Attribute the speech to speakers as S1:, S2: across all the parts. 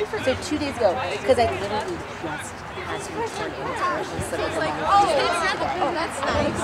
S1: So 2 days ago, because I literally just had to return in his so
S2: He's like, oh, that's nice.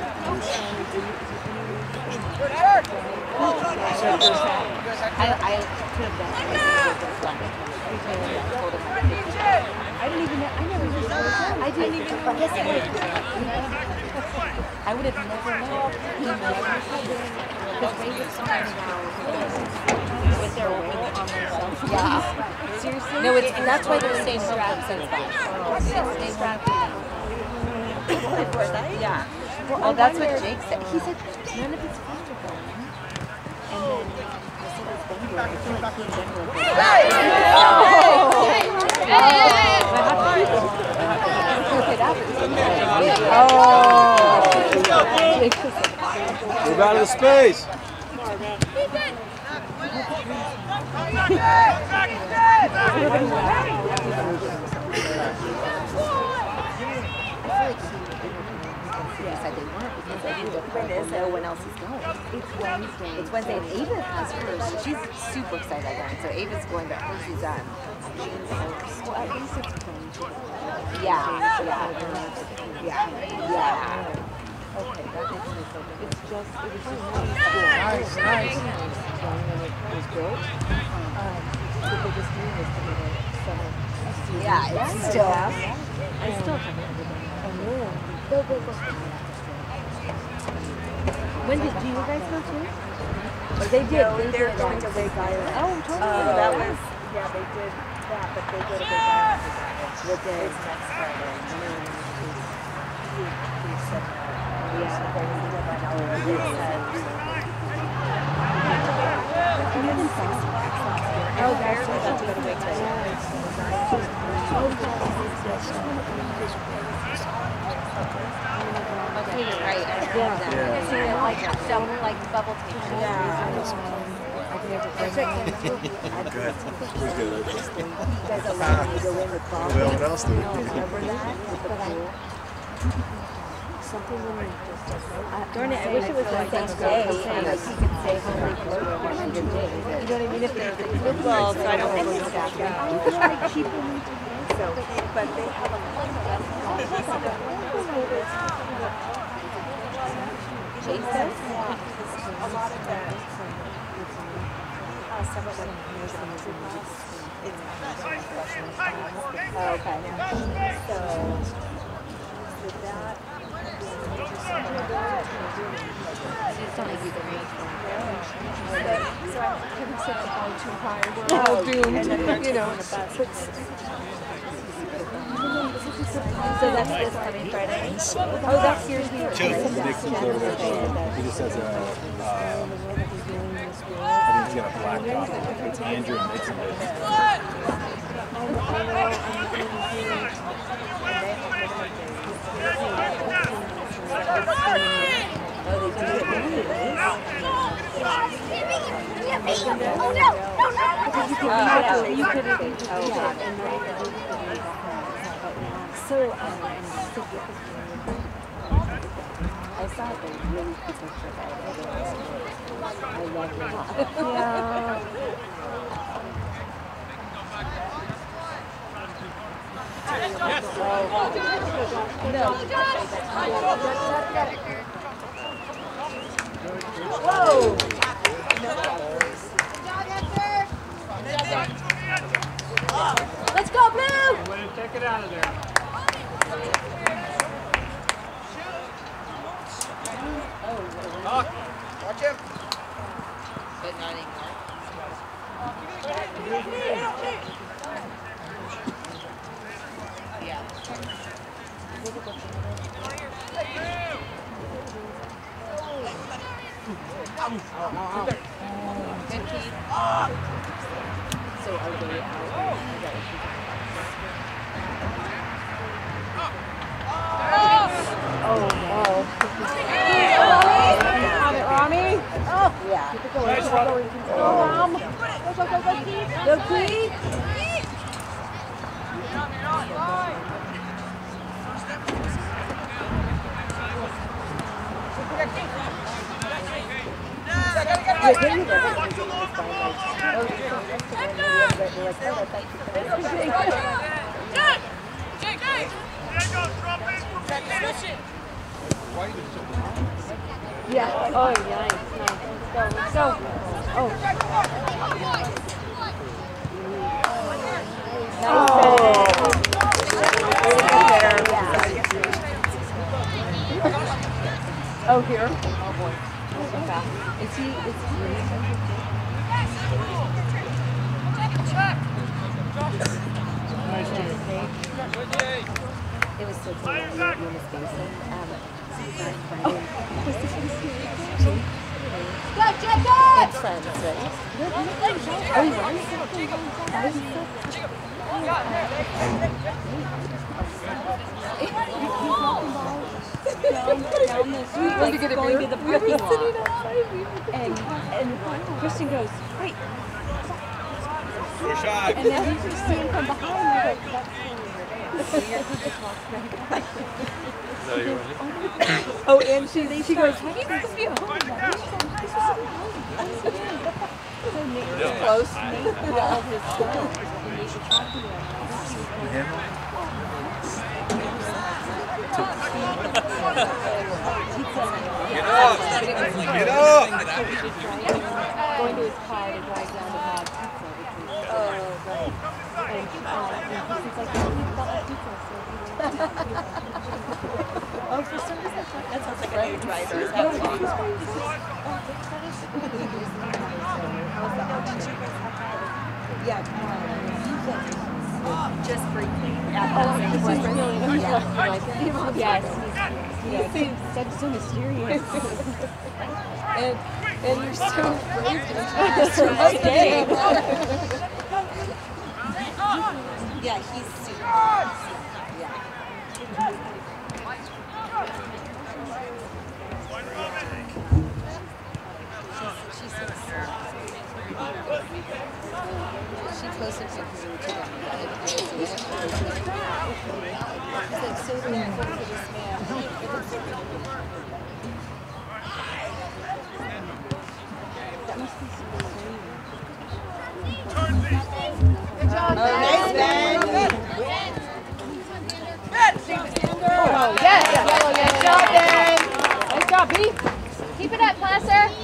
S1: I could have done I didn't even know. I never even know. I didn't even know. Yes, I would. I would have never known. He never said it. Because they were talking about with their will on themselves. Yeah. Seriously? No, that's why they're staying strapped since then. Stay strapped. Yeah. Well, that's what Jake said. He said none of his friends are going. And then I said his vendor. I feel like he and Denver were
S3: Move out of the space.
S1: No one else is going. It's Wednesday. It's Wednesday, and Ava has hers. She's super excited about going. So Ava's going, but she's done. Well, at least it's going to. Yeah. Okay, that makes me feel good. It's just, it was just nice. When it was built, what they're just doing is to make a summer. Yeah, it's still. I still haven't ever done that. Oh, no. Go. When did you guys go to? Or they did. No, they're going to Big Island. Oh, totally. That was, yeah, they did that, but they go to Big Island. What day? It's next Friday. Oh, that's what to make Okay, right. Yeah. Like don't like bubble tape. Yeah.
S3: Good. Who's good?
S1: You guys allowed me to go in the car.
S3: Well, what else do we do?
S1: Remember that? Something when you just darn it, I wish it was the same day and like you could say how many clothes you want to do. You know what I mean? If they're well, so I don't know what's happening. So, but they have a lot of Jason? A lot of that. Some of them oh, okay. So, with that, it's not like you can reach one. So I couldn't set the bar too high. We're all doomed, you know. So that's this coming Friday? Oh, that's yours here.
S3: Nick's over there. He just has I think he's got a black coffee. It's Andrew and Nick's in
S1: So, I saw a really good picture of it. I love it. Yeah. Whoa! Let's go, Blue!
S4: Take it out of there.
S5: Watch him.
S1: But not anymore. Yeah. Good key. So are they out? Oh no. Rami? Oh, yeah. Keep it going. Nice one. Go, Ram. Go, Keith. Yeah. Oh, nice. Let's go. Oh. Oh, here. Oh boy. Okay. Is he? It was so cool. In his Go, Jacob! It's friends, right? Oh, he down the street, like going to the parking lot. And Christian goes, wait. And then you just see him from behind, like, that's oh, and she goes, how do you supposed to be home? So Nate was close. Nate called his son. And Nate was talking to him.
S4: Get up!
S1: Going to his car to drive down to have pizza. And he's like, he bought pizza, oh, for some reason, that sounds like a new driver. Yeah, just briefly. Yes, he seems so mysterious. and you're so afraid to stay. Yeah, he's super. Yeah. She posted something to them. He's like so thankful for this man. That must be so crazy. Good job, nice, Ben. Oh, yes. Good job, Ben. Nice job, B. Keep it up, Placer.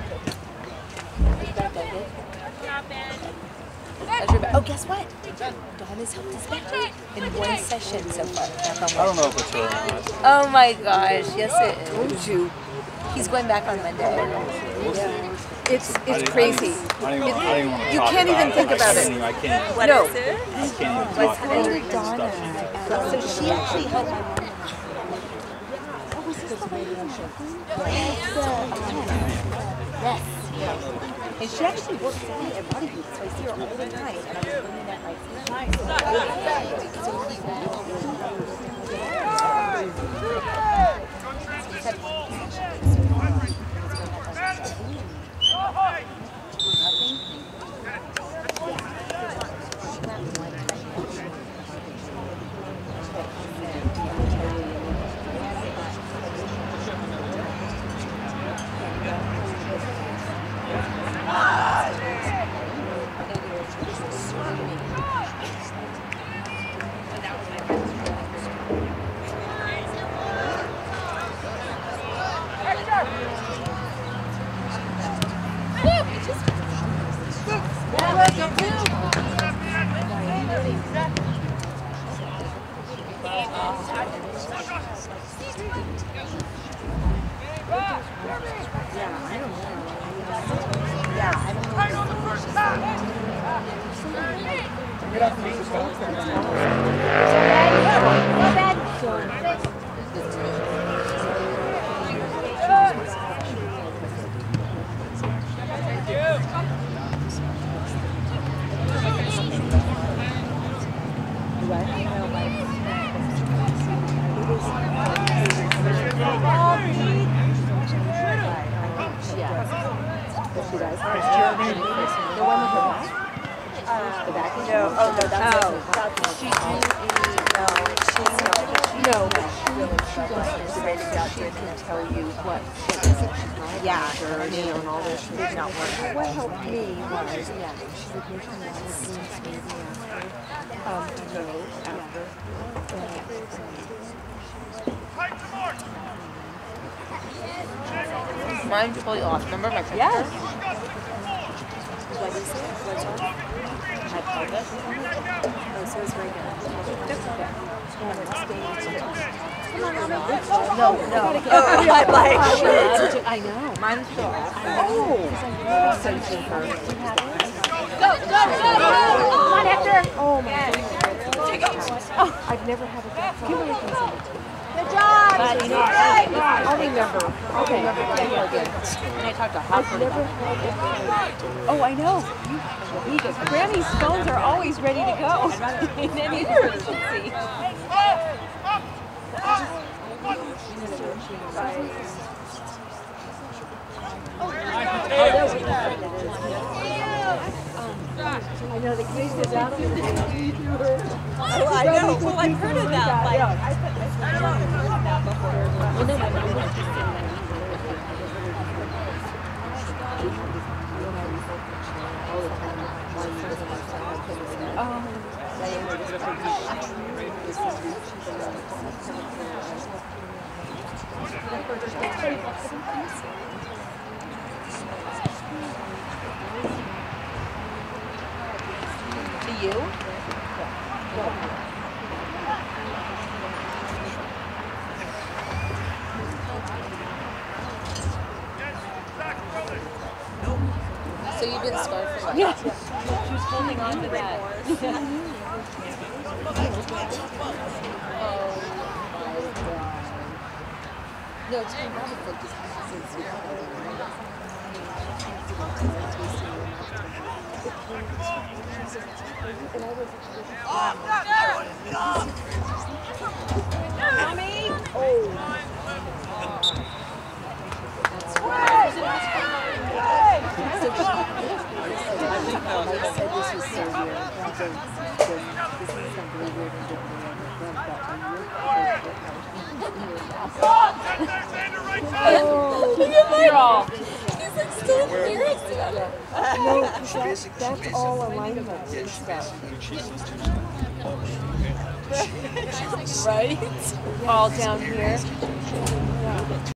S1: Oh, guess what? Dawn has helped us back in one session so far.
S3: I don't know if it's her or not.
S1: Oh my gosh, yes it is. He's going back on Monday. It's crazy. You can't even think about it.
S3: I can't.
S1: No.
S3: I can't even talk about it.
S1: Donna. So she actually helped my mom. What was this radio show? Yes. And she actually works out at Body Beat, so I see her all the time. And I'm looking at She does. The one with her back? The back is No, oh no, that's she no, she's no, she can tell you what yeah, journey and all this did not work. What helped me was she would make me after mine's fully off. Remember my picture? Yes. What is it? What's on? My pelvis. Oh, so it's right here. And it's staged. No. Oh, I'm like, I know. Mine's still off. Oh. So you can Go. Come on, Hector. Oh, my goodness. Oh, I've never had a good Kimberly can send it to me. Good job! I'll remember. Okay. And I talked to Hopper. Oh, I know. Granny's phones are always ready to go in any emergency. I know the case is out of the I know. Well, I've heard of that. Like, I've heard of that before. To you?
S2: So you've been scarred for life?
S1: Yeah. She's holding on to that.
S2: No, it's been wonderful just since we had
S1: Mommy! Oh.
S2: He's like still embarrassed about it.
S1: No, that's all alignment and stuff. Right? All down here.